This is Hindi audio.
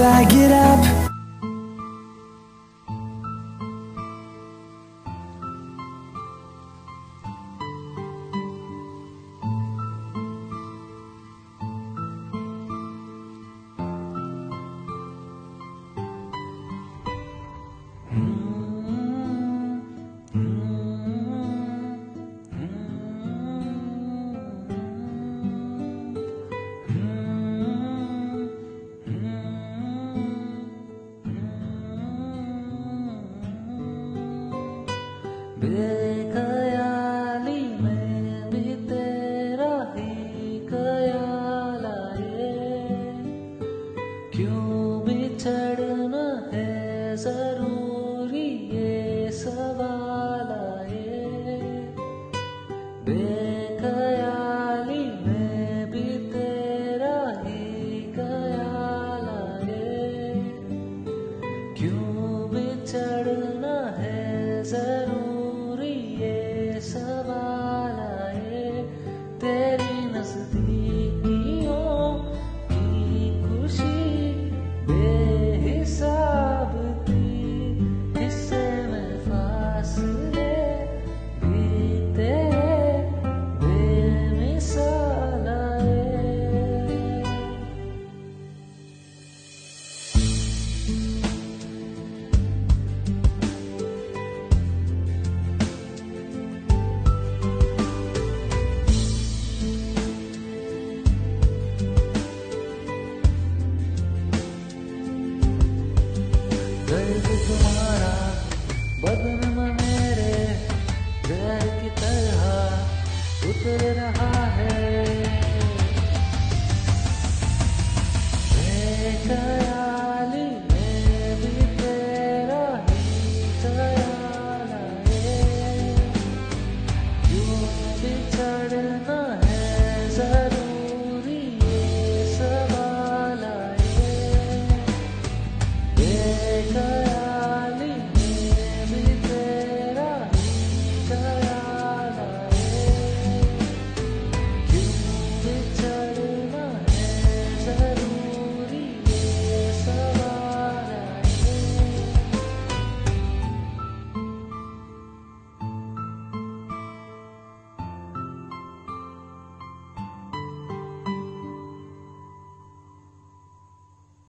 I get up. बेखयाली में भी तेरा ही ख्याल आए, क्यों बिछड़ना है जरूरी ये सवाल आए। बेखयाली में भी तेरा ही ख्याल आए, क्यों बिछड़ना है जरूरी ये सवाल आए। तेरी नज़दीकियों की खुशी बेहिसाब थी, हिस्से में फासले भी तेरे बेमिसाल आए। दर्द तुम्हारा बदन में मेरे जहर की तरह उतर रहा है। बेखयाली में भी तेरा ही ख्याल आए, क्यों बिछड़ना है जरूरी ये सवाल आए। बेखयाली